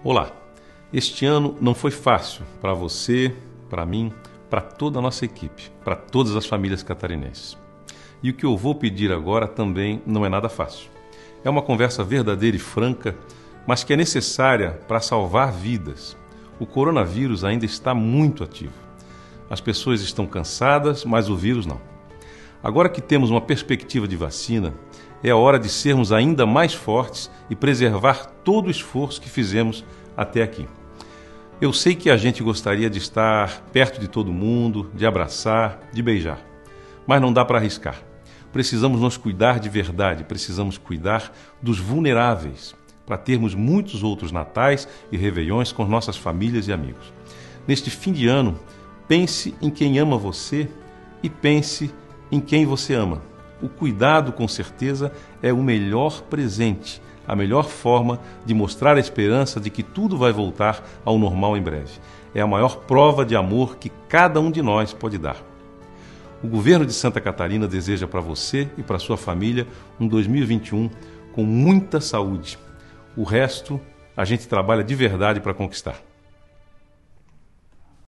Olá, este ano não foi fácil para você, para mim, para toda a nossa equipe, para todas as famílias catarinenses. E o que eu vou pedir agora também não é nada fácil. É uma conversa verdadeira e franca, mas que é necessária para salvar vidas. O coronavírus ainda está muito ativo. As pessoas estão cansadas, mas o vírus não. Agora que temos uma perspectiva de vacina, é a hora de sermos ainda mais fortes e preservar todo o esforço que fizemos até aqui. Eu sei que a gente gostaria de estar perto de todo mundo, de abraçar, de beijar, mas não dá para arriscar. Precisamos nos cuidar de verdade, precisamos cuidar dos vulneráveis, para termos muitos outros natais e réveillões com nossas famílias e amigos. Neste fim de ano, pense em quem ama você e pense em quem você ama. O cuidado, com certeza, é o melhor presente, a melhor forma de mostrar a esperança de que tudo vai voltar ao normal em breve. É a maior prova de amor que cada um de nós pode dar. O governo de Santa Catarina deseja para você e para sua família um 2021 com muita saúde. O resto, a gente trabalha de verdade para conquistar.